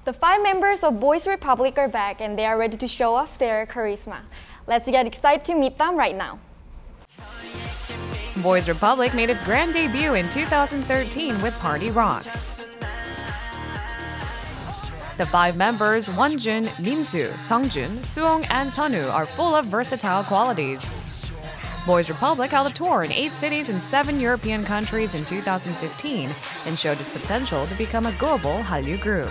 The 5 members of Boys Republic are back and they are ready to show off their charisma. Let's get excited to meet them right now. Boys Republic made its grand debut in 2013 with Party Rock. The 5 members, Wonjun, Minsu, Sungjun, Suong, and Sunwoo, are full of versatile qualities. Boys Republic held a tour in 8 cities and 7 European countries in 2015 and showed its potential to become a global Hallyu group.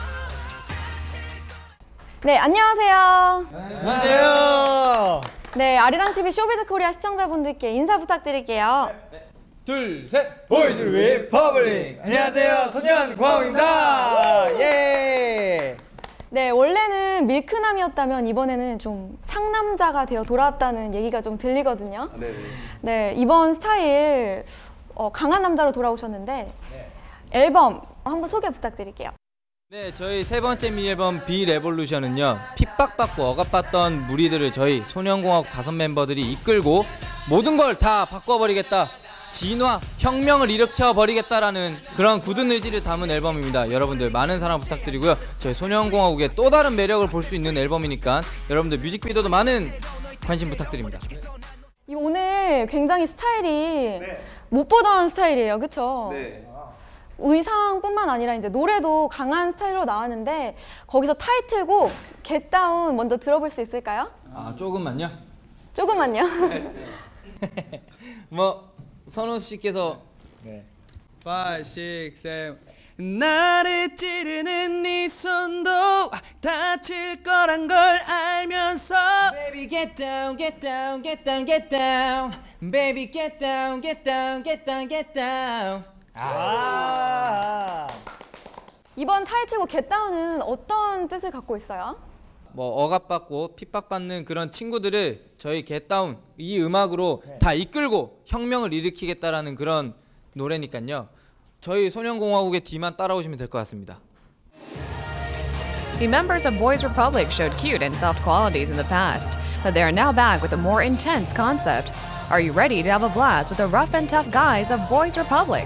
네, 안녕하세요. 안녕하세요. 네, 아리랑TV 쇼비즈 코리아 시청자분들께 인사 부탁드릴게요. 둘, 셋! 보이즈 리퍼블릭! 안녕하세요, 소년 광우입니다. 예! 네, 원래는 밀크남이었다면 이번에는 좀 상남자가 되어 돌아왔다는 얘기가 좀 들리거든요. 네, 이번 스타일 강한 남자로 돌아오셨는데 앨범 한번 소개 부탁드릴게요. 네, 저희 세 번째 미니앨범 비레볼루션은요, 핍박받고 억압받던 무리들을 저희 소년공화국 5 멤버들이 이끌고 모든 걸 다 바꿔버리겠다, 진화, 혁명을 일으켜버리겠다라는 그런 굳은 의지를 담은 앨범입니다. 여러분들 많은 사랑 부탁드리고요. 저희 소년공화국의 또 다른 매력을 볼 수 있는 앨범이니까 여러분들 뮤직비디오도 많은 관심 부탁드립니다. 오늘 굉장히 스타일이 못 보던 스타일이에요, 그쵸? 네. 의상뿐만 아니라 이제 노래도 강한 스타일로 나왔는데 거기서 타이틀곡 Get Down 먼저 들어볼 수 있을까요? 아, 조금만요? 조금만요. 뭐 선우 씨께서 5, 6, 7 나를 찌르는 네 손도 다칠 거란 걸 알면서 Baby get down, get down, get down, get down Baby get down, get down, get down, get down 이번 타이틀곡 Get Down은 어떤 뜻을 갖고 있어요? 뭐 억압받고 핍박받는 그런 친구들을 저희 겟다운 이 음악으로 다 이끌고 혁명을 일으키겠다라는 그런 노래니까요. 저희 소년공화국의 뒤만 따라오시면 될 것 같습니다. The members of Boys Republic showed cute and soft qualities in the past, but they are now back with a more intense concept. Are you ready to have a blast with the rough and tough guys of Boys Republic?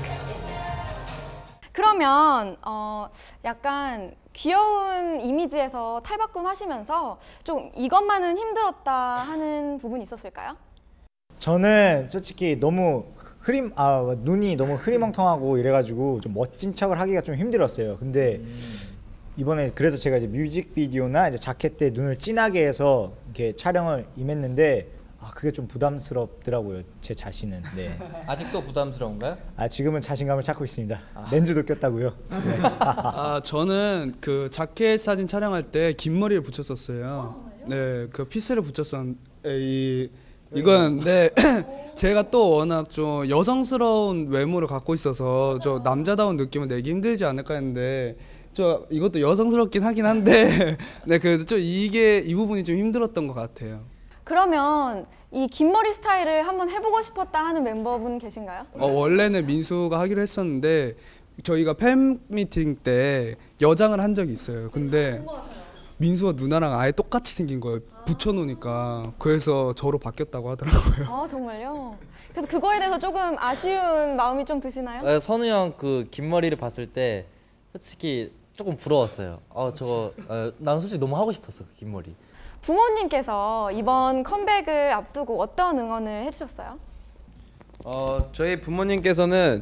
그러면 약간 귀여운 이미지에서 탈바꿈 하시면서 좀 이것만은 힘들었다 하는 부분이 있었을까요? 저는 솔직히 너무 눈이 너무 흐리멍텅하고 이래가지고 좀 멋진 척을 하기가 좀 힘들었어요. 근데 이번에 그래서 제가 이제 뮤직비디오나 이제 자켓 때 눈을 진하게 해서 이렇게 촬영을 임했는데 그게 좀 부담스럽더라고요, 제 자신은. 네. 아직도 부담스러운가요? 지금은 자신감을 찾고 있습니다. 렌즈도 꼈다고요. 네. 저는 그 자켓 사진 촬영할 때 긴 머리를 붙였었어요. 네, 그 피스를 붙였었는데 이건 네 제가 또 워낙 좀 여성스러운 외모를 갖고 있어서 저 남자다운 느낌을 내기 힘들지 않을까 했는데 이것도 여성스럽긴 하긴 한데 네, 그래도 좀 이 부분이 좀 힘들었던 것 같아요. 그러면 이 긴 머리 스타일을 한번 해보고 싶었다 하는 멤버분 계신가요? 원래는 민수가 하기로 했었는데 저희가 팬미팅 때 여장을 한 적이 있어요. 근데 민수가 누나랑 아예 똑같이 생긴 거예요. 붙여놓으니까. 그래서 저로 바뀌었다고 하더라고요. 아, 정말요? 그래서 그거에 대해서 조금 아쉬운 마음이 좀 드시나요? 선우 형 그 긴 머리를 봤을 때 솔직히 조금 부러웠어요. 난 솔직히 너무 하고 싶었어, 그 긴 머리. 부모님께서 이번 컴백을 앞두고 어떤 응원을 해주셨어요? 저희 부모님께서는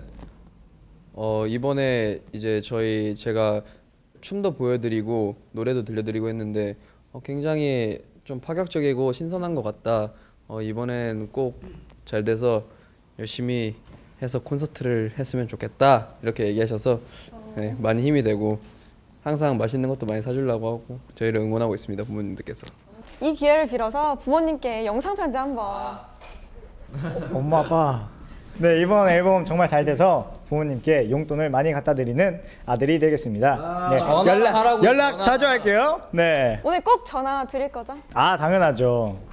이번에 이제 제가 춤도 보여드리고 노래도 들려드리고 했는데 굉장히 좀 파격적이고 신선한 것 같다. 이번엔 꼭 잘 돼서 열심히 해서 콘서트를 했으면 좋겠다 이렇게 얘기하셔서 네, 많이 힘이 되고 항상 맛있는 것도 많이 사주려고 하고 저희를 응원하고 있습니다, 부모님들께서. 이 기회를 빌어서 부모님께 영상 편지 한번. 엄마 아빠, 네, 이번 앨범 정말 잘 돼서 부모님께 용돈을 많이 갖다 드리는 아들이 되겠습니다. 네, 연락 자주 할게요. 네. 오늘 꼭 전화 드릴 거죠? 당연하죠.